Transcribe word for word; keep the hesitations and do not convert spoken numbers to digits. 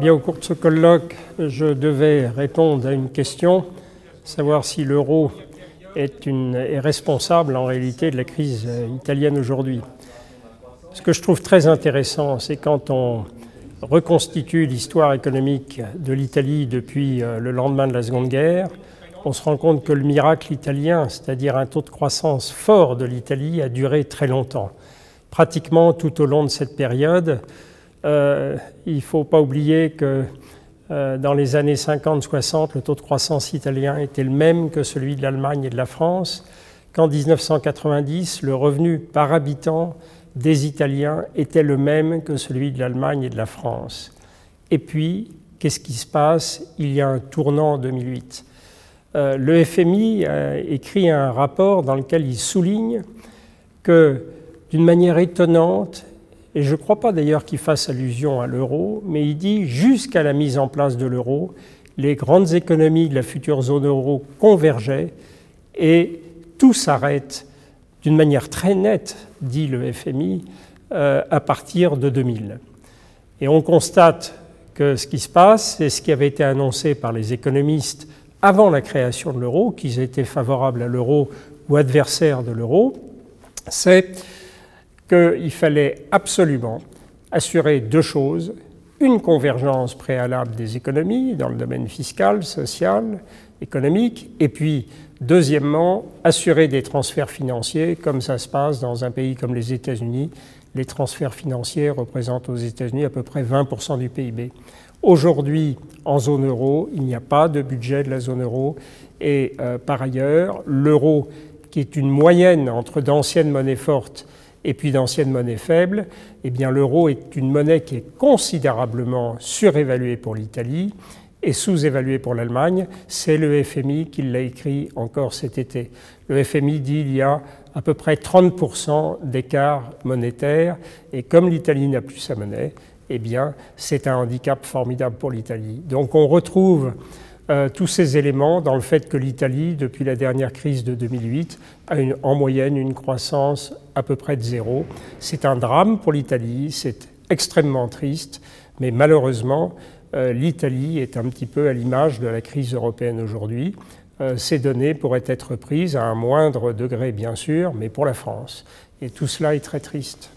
Bien, au cours de ce colloque, je devais répondre à une question, savoir si l'euro est, une, est responsable en réalité de la crise italienne aujourd'hui. Ce que je trouve très intéressant, c'est quand on reconstitue l'histoire économique de l'Italie depuis le lendemain de la Seconde Guerre, on se rend compte que le miracle italien, c'est-à-dire un taux de croissance fort de l'Italie, a duré très longtemps. Pratiquement tout au long de cette période, euh, il ne faut pas oublier que euh, dans les années cinquante soixante, le taux de croissance italien était le même que celui de l'Allemagne et de la France, qu'en mille neuf cent quatre-vingt-dix, le revenu par habitant des Italiens était le même que celui de l'Allemagne et de la France. Et puis, qu'est-ce qui se passe? Il y a un tournant en deux mille huit. Euh, le F M I a écrit un rapport dans lequel il souligne que, d'une manière étonnante, et je ne crois pas d'ailleurs qu'il fasse allusion à l'euro, mais il dit jusqu'à la mise en place de l'euro, les grandes économies de la future zone euro convergeaient et tout s'arrête d'une manière très nette, dit le F M I, euh, à partir de deux mille. Et on constate que ce qui se passe, c'est ce qui avait été annoncé par les économistes avant la création de l'euro, qu'ils étaient favorables à l'euro ou adversaires de l'euro, c'est qu'il fallait absolument assurer deux choses, une convergence préalable des économies dans le domaine fiscal, social, économique, et puis, deuxièmement, assurer des transferts financiers, comme ça se passe dans un pays comme les États-Unis. Les transferts financiers représentent aux États-Unis à peu près vingt pour cent du P I B. Aujourd'hui, en zone euro, il n'y a pas de budget de la zone euro, et euh, par ailleurs, l'euro, qui est une moyenne entre d'anciennes monnaies fortes et puis d'anciennes monnaies faibles, eh bien l'euro est une monnaie qui est considérablement surévaluée pour l'Italie et sous-évaluée pour l'Allemagne. C'est le F M I qui l'a écrit encore cet été. Le F M I dit qu'il y a à peu près trente pour cent d'écart monétaire, et comme l'Italie n'a plus sa monnaie, eh bien c'est un handicap formidable pour l'Italie. Donc on retrouve Euh, tous ces éléments dans le fait que l'Italie, depuis la dernière crise de deux mille huit, a une, en moyenne une croissance à peu près de zéro. C'est un drame pour l'Italie, c'est extrêmement triste, mais malheureusement, euh, l'Italie est un petit peu à l'image de la crise européenne aujourd'hui. Euh, ces données pourraient être prises à un moindre degré, bien sûr, mais pour la France. Et tout cela est très triste.